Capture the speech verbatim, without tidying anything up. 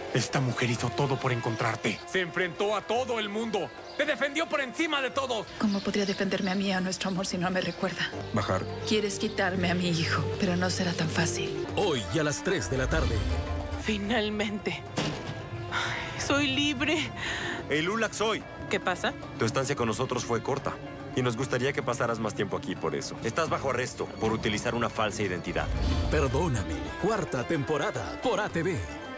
Esta mujer hizo todo por encontrarte. Se enfrentó a todo el mundo. Te defendió por encima de todos. ¿Cómo podría defenderme a mí y a nuestro amor si no me recuerda? Bajar. Quieres quitarme a mi hijo, pero no será tan fácil. Hoy y a las tres de la tarde. Finalmente. Soy libre. Hey, Lulax, soy. ¿Qué pasa? Tu estancia con nosotros fue corta. Y nos gustaría que pasaras más tiempo aquí por eso. Estás bajo arresto por utilizar una falsa identidad. Perdóname. Cuarta temporada por A T V.